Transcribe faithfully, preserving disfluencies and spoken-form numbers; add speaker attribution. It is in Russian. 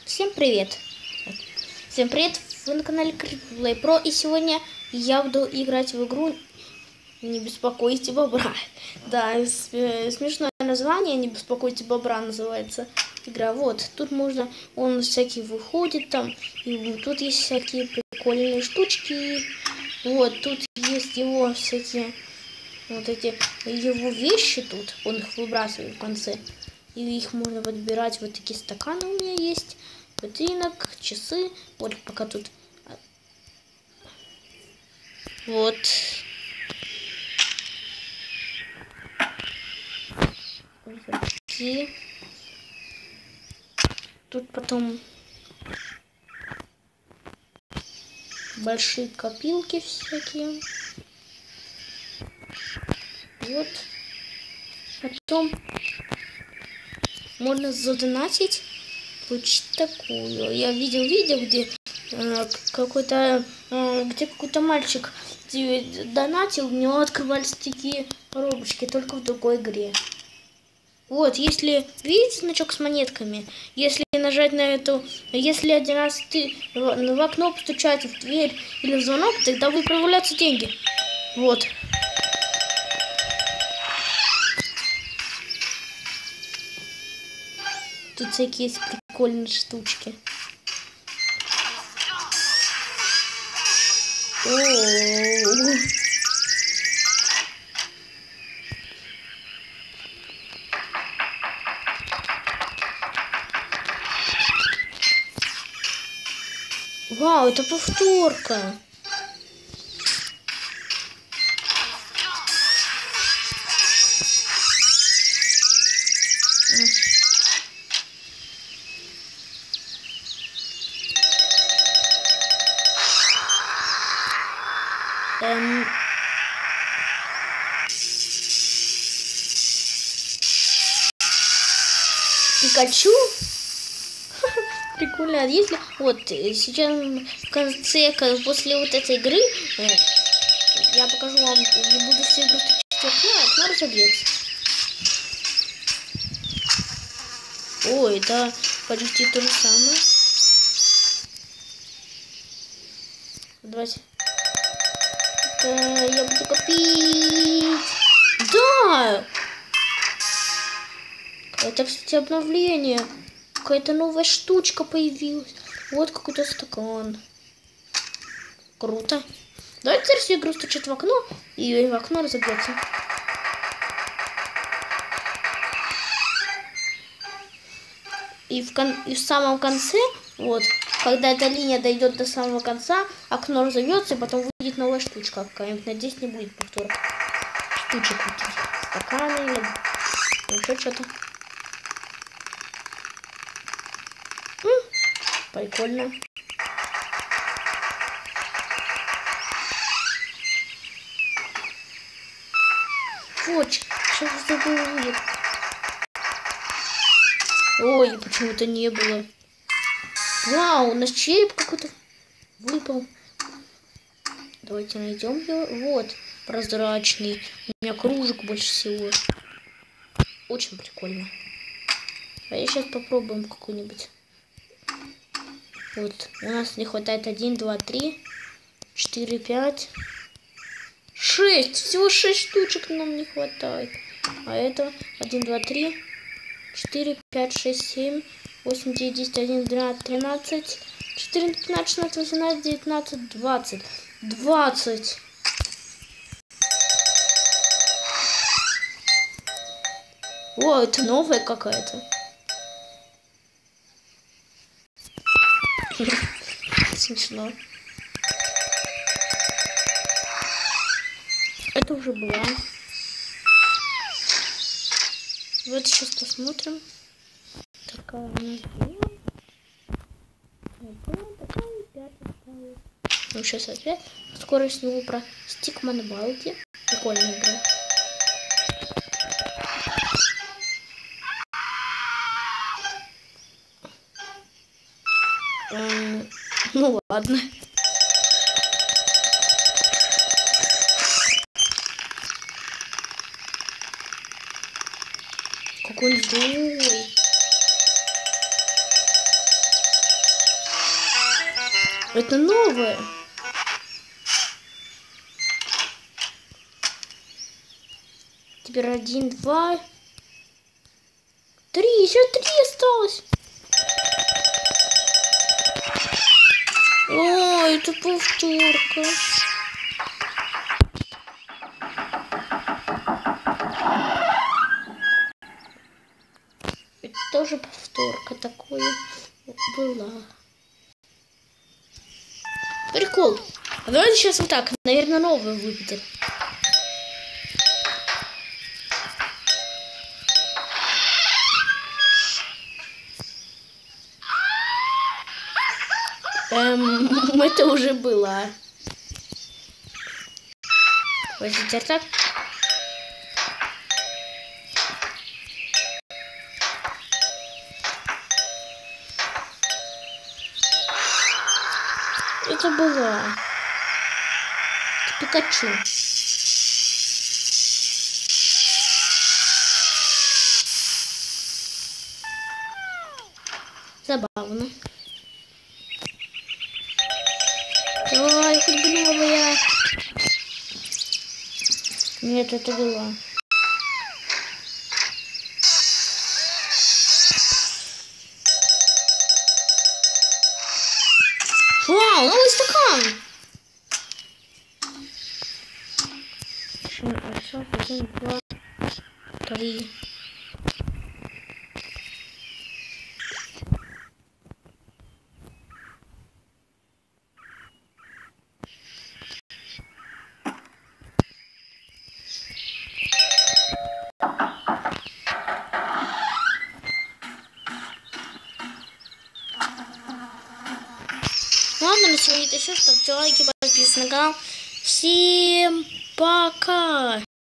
Speaker 1: Всем привет! Всем привет! Вы на канале Play Pro, и сегодня я буду играть в игру «Не беспокойте бобра». Да, смешное название «Не беспокойте бобра» называется игра. Вот, тут можно, он всякий выходит там, и тут есть всякие прикольные штучки. Вот, тут есть его всякие, вот эти, его вещи тут, он их выбрасывает в конце. И их можно подбирать, вот такие стаканы у меня есть. Ботинок, часы. Вот пока тут. Вот. Такие. Тут потом большие копилки всякие. Вот. Потом можно задонатить. Получить такую. Я видел видео, где э, какой-то э, где какой-то мальчик донатил, у него открывались такие коробочки, только в другой игре. Вот, если видите значок с монетками, если нажать на эту, если один раз ты в окно постучать, в дверь или в звонок, тогда будут появляться деньги. Вот. Тут всякие есть прикольные штучки. О-о-о. Вау, это повторка. Эм... Пикачу? Прикольно. А если вот сейчас в конце, после вот этой игры, я покажу вам, не буду все игры стучать окно, окно разобьется. О, это почти то же самое. Давайте. Это я буду копить. Да! Это, кстати, обновление. Какая-то новая штучка появилась. Вот какой-то стакан. Круто. Давайте теперь всю игру стучит в окно, и в окно разобьется. И в, кон... и в самом конце, вот, когда эта линия дойдет до самого конца, окно разобьется, и потом выйдет новая штучка какая-нибудь. Надеюсь, не будет повторок. Штучек таких. Стаканы или еще что-то. Прикольно. Вот, сейчас такое будет. Ой, почему-то не было. Вау, у нас череп какой-то выпал. Давайте найдем его. Вот, прозрачный. У меня кружек больше всего. Очень прикольно. А я сейчас попробуем какую-нибудь. Вот, у нас не хватает один, два, три, четыре, пять, шесть. Всего шесть штучек нам не хватает. А это один, два, три, четыре, пять, шесть, семь, восемь, девять, десять, одиннадцать, двенадцать, тринадцать, четырнадцать, пятнадцать, шестнадцать, восемнадцать, девятнадцать, двадцать. двадцать. О, это новая какая-то. Смешно. Это уже была. Вот сейчас посмотрим. Такая у нас была. Такая пятая стала. Ну сейчас опять. Скоро сниму про Стикман Балди. Прикольная игра. Эм, ну ладно. Какой он злой. Это новое. Теперь один, два, три. Еще три осталось. О, это повторка. Это тоже повторка такое была. Прикол. А давайте сейчас вот так. Наверное, новое выпадет. Эм, это уже было. Вот теперь так. Это была. Это Пикачу. Забавно. Давай, хоть бы новая. Нет, это была. Вау, новый стакан! Один, два, три. Ладно, на сегодня это все. Ставьте лайки, подписывайтесь на канал. Всем пока!